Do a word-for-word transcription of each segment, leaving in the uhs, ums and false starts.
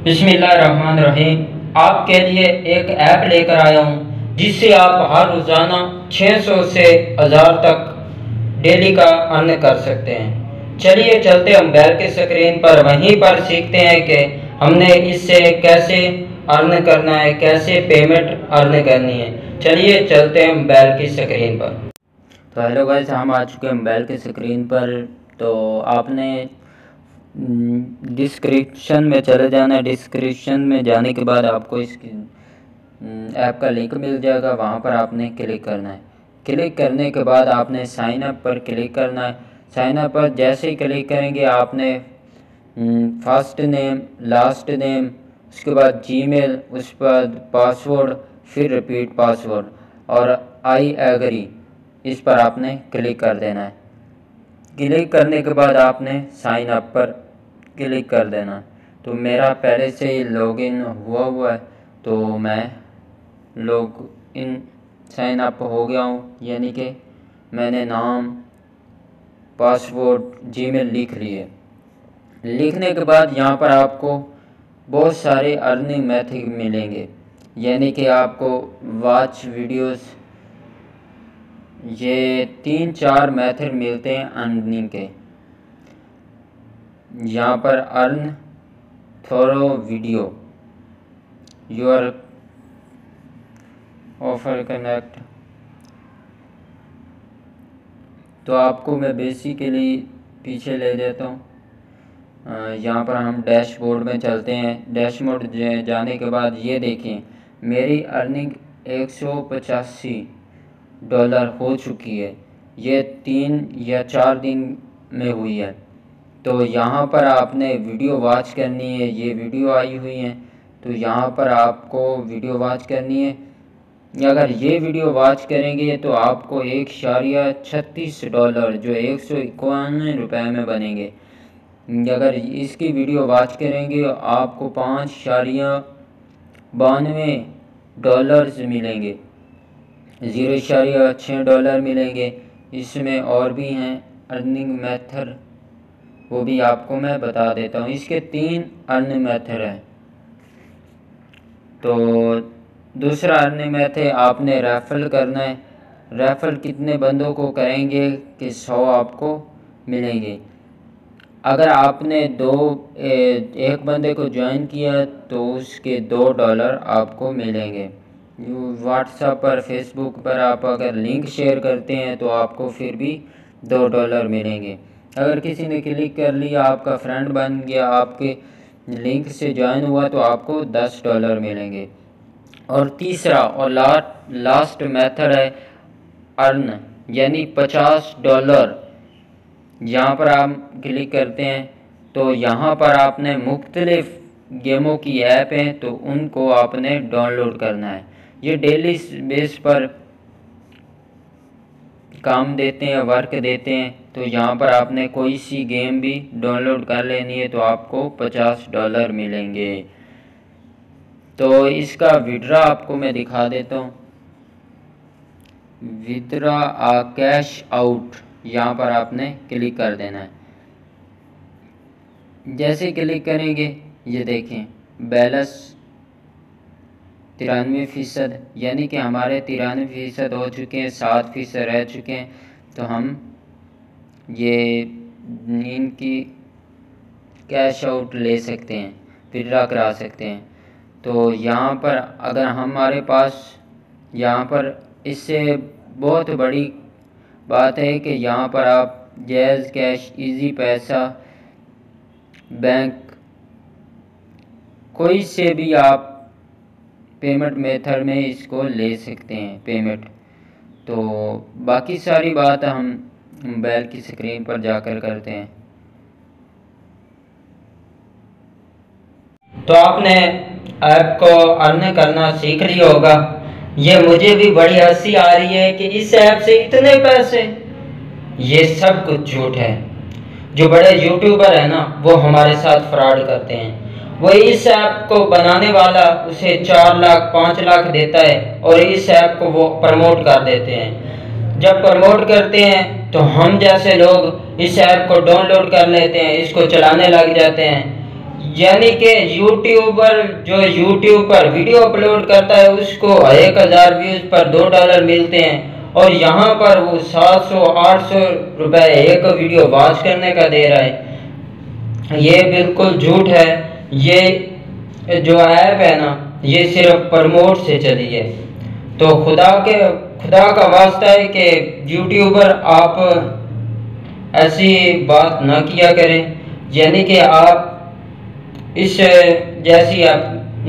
बिस्मिल्लाहिर्रहमानिर्रहीम। आपके लिए एक ऐप लेकर आया हूँ जिससे आप हर रोज़ाना छः सौ से हज़ार तक डेली का अर्न कर सकते हैं। चलिए चलते हम मोबाइल के स्क्रीन पर, वहीं पर सीखते हैं कि हमने इससे कैसे अर्न करना है, कैसे पेमेंट अर्न करनी है। चलिए चलते हैं मोबाइल की स्क्रीन पर। तो हेलो गाइस, हम आ चुके हैं मोबाइल के स्क्रीन पर। तो आपने डिस्क्रिप्शन में चले जाना है। डिस्क्रिप्शन में जाने के बाद आपको इस ऐप का लिंक मिल जाएगा, वहाँ पर आपने क्लिक करना है। क्लिक करने के बाद आपने साइन अप पर क्लिक करना है। साइन अप पर जैसे ही क्लिक करेंगे आपने फर्स्ट नेम, लास्ट नेम, उसके बाद जीमेल, उसके बाद पासवर्ड, फिर रिपीट पासवर्ड और आई एग्री, इस पर आपने क्लिक कर देना है। क्लिक करने के बाद आपने साइन अप पर क्लिक कर देना। तो मेरा पहले से ही लॉगिन हुआ हुआ है, तो मैं लॉग इन साइन अप हो गया हूँ, यानी कि मैंने नाम, पासवर्ड, जीमेल लिख लिए। लिखने के बाद यहाँ पर आपको बहुत सारे अर्निंग मेथड मिलेंगे, यानी कि आपको वॉच वीडियोस, ये तीन चार मेथड मिलते हैं अर्निंग के। यहाँ पर earn through video, your offer connect. तो आपको मैं बेसिकली पीछे ले देता हूँ। यहाँ पर हम डैशबोर्ड में चलते हैं। डैशबोर्ड जाने के बाद ये देखें, मेरी अर्निंग एक सौ पचासी डॉलर हो चुकी है। ये तीन या चार दिन में हुई है। तो यहाँ पर आपने वीडियो वॉच करनी है। ये वीडियो आई हुई है, तो यहाँ पर आपको वीडियो वॉच करनी है। अगर ये वीडियो वॉच करेंगे तो आपको एक शारिया छत्तीस डॉलर जो एक सौ इक्यानवे रुपये में बनेंगे। अगर इसकी वीडियो वॉच करेंगे आपको पाँच शारिया बानवे डॉलर्स मिलेंगे, ज़ीरो शारिया छः डॉलर मिलेंगे। इसमें और भी हैं अर्निंग मेथड, वो भी आपको मैं बता देता हूँ। इसके तीन अर्निंग मेथड हैं। तो दूसरा अर्निंग मेथड आपने रेफर करना है। रेफर कितने बंदों को करेंगे कि सौ आपको मिलेंगे। अगर आपने दो ए, एक बंदे को ज्वाइन किया तो उसके दो डॉलर आपको मिलेंगे। व्हाट्सएप पर, फेसबुक पर आप अगर लिंक शेयर करते हैं तो आपको फिर भी दो डॉलर मिलेंगे। अगर किसी ने क्लिक कर लिया, आपका फ्रेंड बन गया, आपके लिंक से ज्वाइन हुआ, तो आपको दस डॉलर मिलेंगे। और तीसरा और लास्ट लास्ट मेथड है अर्न, यानी पचास डॉलर। यहाँ पर आप क्लिक करते हैं तो यहाँ पर आपने मुख्तलिफ गेमों की ऐप हैं, तो उनको आपने डाउनलोड करना है। ये डेली बेस पर काम देते हैं, वर्क देते हैं। तो यहाँ पर आपने कोई सी गेम भी डाउनलोड कर लेनी है तो आपको पचास डॉलर मिलेंगे। तो इसका विड्रा आपको मैं दिखा देता हूँ। विड्रा आ कैश आउट, यहाँ पर आपने क्लिक कर देना है। जैसे क्लिक करेंगे ये देखें, बैलेंस तिरानवे फ़ीसद, यानी कि हमारे तिरानवे फ़ीसद हो चुके हैं, सात फ़ीसद रह चुके हैं। तो हम ये इनकी कैश आउट ले सकते हैं, विड्रा करा सकते हैं। तो यहाँ पर अगर हमारे पास, यहाँ पर इससे बहुत बड़ी बात है कि यहाँ पर आप JazzCash, Easypaisa, bank, कोई से भी आप पेमेंट मेथड में इसको ले सकते हैं पेमेंट। तो बाकी सारी बात हम मोबाइल की स्क्रीन पर जाकर करते हैं। तो आपने ऐप को अर्न करना सीख लिया होगा। ये मुझे भी बड़ी हंसी आ रही है कि इस ऐप से इतने पैसे, ये सब कुछ झूठ है। जो बड़े यूट्यूबर है ना, वो हमारे साथ फ्रॉड करते हैं। वो इस ऐप को बनाने वाला उसे चार लाख पाँच लाख देता है और इस ऐप को वो प्रमोट कर देते हैं। जब प्रमोट करते हैं तो हम जैसे लोग इस ऐप को डाउनलोड कर लेते हैं, इसको चलाने लग जाते हैं। यानी कि यूट्यूबर जो यूट्यूब पर वीडियो अपलोड करता है उसको एक हज़ार व्यूज़ पर दो डॉलर मिलते हैं, और यहाँ पर वो सात सौ आठ सौ रुपये एक वीडियो वॉच करने का दे रहा है। ये बिल्कुल झूठ है। ये जो ऐप है ना, ये सिर्फ प्रमोट से चली है। तो खुदा के खुदा का वास्ता है कि यूट्यूबर आप ऐसी बात ना किया करें, यानी कि आप इस जैसी आप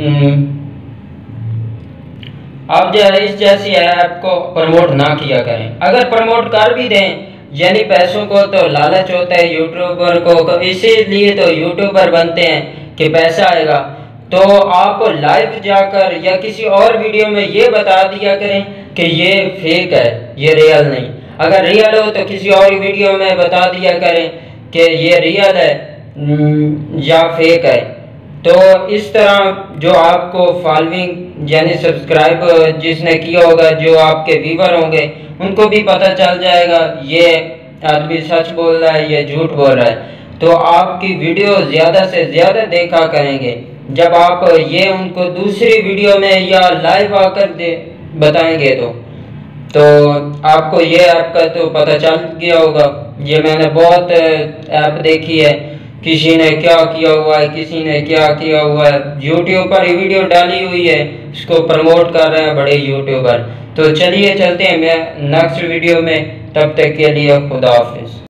आप जो इस जैसी ऐप को प्रमोट ना किया करें। अगर प्रमोट कर भी दें, यानी पैसों को तो लालच होता है यूट्यूबर को, इसीलिए तो यूट्यूबर बनते हैं कि पैसा आएगा। तो आप लाइव जाकर या किसी और वीडियो में ये बता दिया करें कि ये फेक है, ये रियल नहीं। अगर रियल हो तो किसी और वीडियो में बता दिया करें कि ये रियल है या फेक है। तो इस तरह जो आपको फॉलोइंग यानी सब्सक्राइब जिसने किया होगा, जो आपके व्यूवर होंगे, उनको भी पता चल जाएगा ये आदमी सच बोल रहा है, ये झूठ बोल रहा है। तो आपकी वीडियो ज़्यादा से ज़्यादा देखा करेंगे। जब आप ये उनको दूसरी वीडियो में या लाइव आकर दे बताएंगे तो तो आपको ये ऐप का तो पता चल गया होगा। ये मैंने बहुत ऐप देखी है, किसी ने क्या किया हुआ है, किसी ने क्या किया हुआ है। यूट्यूब पर ही वीडियो डाली हुई है, इसको प्रमोट कर रहे हैं बड़े यूट्यूबर। तो चलिए चलते हैं मैं नेक्स्ट वीडियो में, तब तक के लिए खुदा हाफिज़।